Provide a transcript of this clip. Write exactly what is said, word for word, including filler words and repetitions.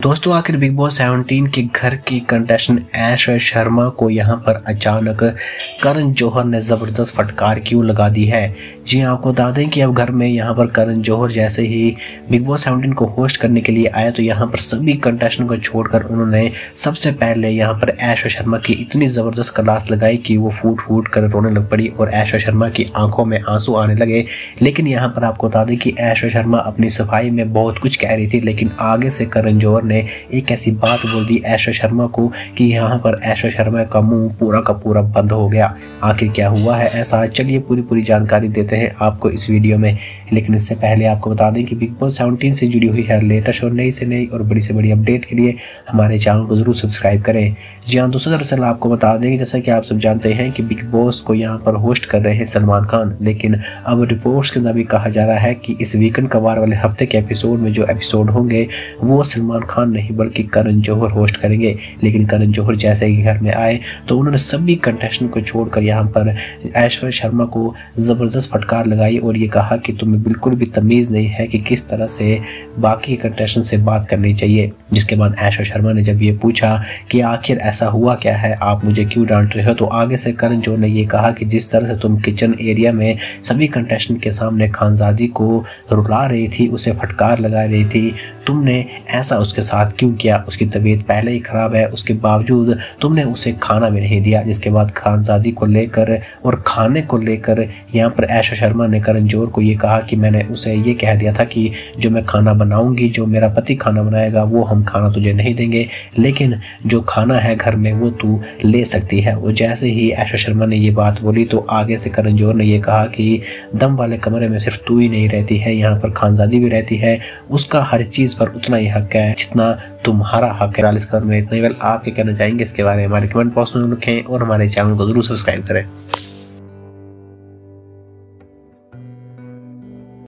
दोस्तों आखिर big Boss seventeen के घर की कंटेस्टेंट ऐश शर्मा को यहाँ पर अचानक करण जौहर ने जबरदस्त फटकार क्यों लगा दी है। जी हाँ, आपको बता दें कि अब घर में यहाँ पर करण जौहर जैसे ही बिग बॉस सेवनटीन को होस्ट करने के लिए आया तो यहाँ पर सभी कंटेस्टेंट को छोड़कर उन्होंने सबसे पहले यहाँ पर ऐश शर्मा की इतनी जबरदस्त क्लास लगाई कि वो फूट फूट कर रोने लग पड़ी और ऐश शर्मा की आंखों में आंसू आने लगे। लेकिन यहाँ पर आपको बता दें कि ऐश शर्मा अपनी सफाई में बहुत कुछ कह रही थी, लेकिन आगे से करण जौहर ने एक ऐसी बात बोल दी ऐश शर्मा को कि यहाँ पर ऐश शर्मा का मुंह पूरा का पूरा बंद हो गया। आखिर क्या हुआ है ऐसा, चलिए पूरी पूरी जानकारी देते हैं आपको इस वीडियो में। लेकिन इससे पहले आपको बता दें कि बिग बॉस सेवनटीन से जुड़ी हुई है लेटेस्ट और नई से नई और बड़ी से बड़ी अपडेट के लिए हमारे चैनल को जरूर सब्सक्राइब करें। जी हाँ दोस्तों, दरअसल आपको बता दें कि जैसा कि आप सब जानते हैं कि बिग बॉस को यहाँ पर होस्ट कर रहे हैं सलमान खान, लेकिन अब रिपोर्ट्स के अंदर भी कहा जा रहा है कि इस वीकेंड कवार वाले हफ्ते के एपिसोड में जो एपिसोड होंगे वो सलमान खान नहीं बल्कि करण जौहर होस्ट करेंगे। लेकिन करण जौहर जैसे ही घर में आए तो उन्होंने सभी कंटेस्टेंट को छोड़कर यहाँ पर ऐश्वर्या शर्मा को जबरदस्त फटकार लगाई और ये कहा कि तुम्हें बिल्कुल भी तमीज नहीं है कि किस तरह से बाकी कंटेस्टेंट से बात करनी चाहिए। जिसके बाद ऐश्वर्या शर्मा ने जब ये पूछा कि आखिर ऐसा हुआ क्या है, आप मुझे क्यों डांट रहे हो, तो आगे से करण जौहर ने ये कहा कि जिस तरह से तुम किचन एरिया में सभी कंटेस्टेंट के सामने खानजादी को रुला रही थी, उसे फटकार लगा रही थी, तुमने ऐसा उसके साथ क्यों किया। उसकी तबीयत पहले ही खराब है, उसके बावजूद तुमने उसे खाना भी नहीं दिया। जिसके बाद खानजादी को लेकर और खाने को लेकर यहाँ पर ऐश्वर्या शर्मा ने करण जौहर को ये कहा कि मैंने उसे ये कह दिया था कि जो मैं खाना बनाऊंगी, जो मेरा पति खाना बनाएगा वो हम खाना तुझे नहीं देंगे, लेकिन जो खाना है घर में वो तू ले सकती है। वो जैसे ही ऐश्वर्या शर्मा ने ये बात बोली तो आगे से करण जौहर ने ये कहा कि दम वाले कमरे में सिर्फ तू ही नहीं रहती है, यहाँ पर खानजादी भी रहती है, उसका हर चीज पर उतना ही हक है जितना तुम्हारा हक है। इस खबर में इतना ही। वेल आप क्या कहना चाहेंगे इसके बारे में हमारे कमेंट बॉक्स में लिखें और हमारे चैनल को जरूर सब्सक्राइब करें।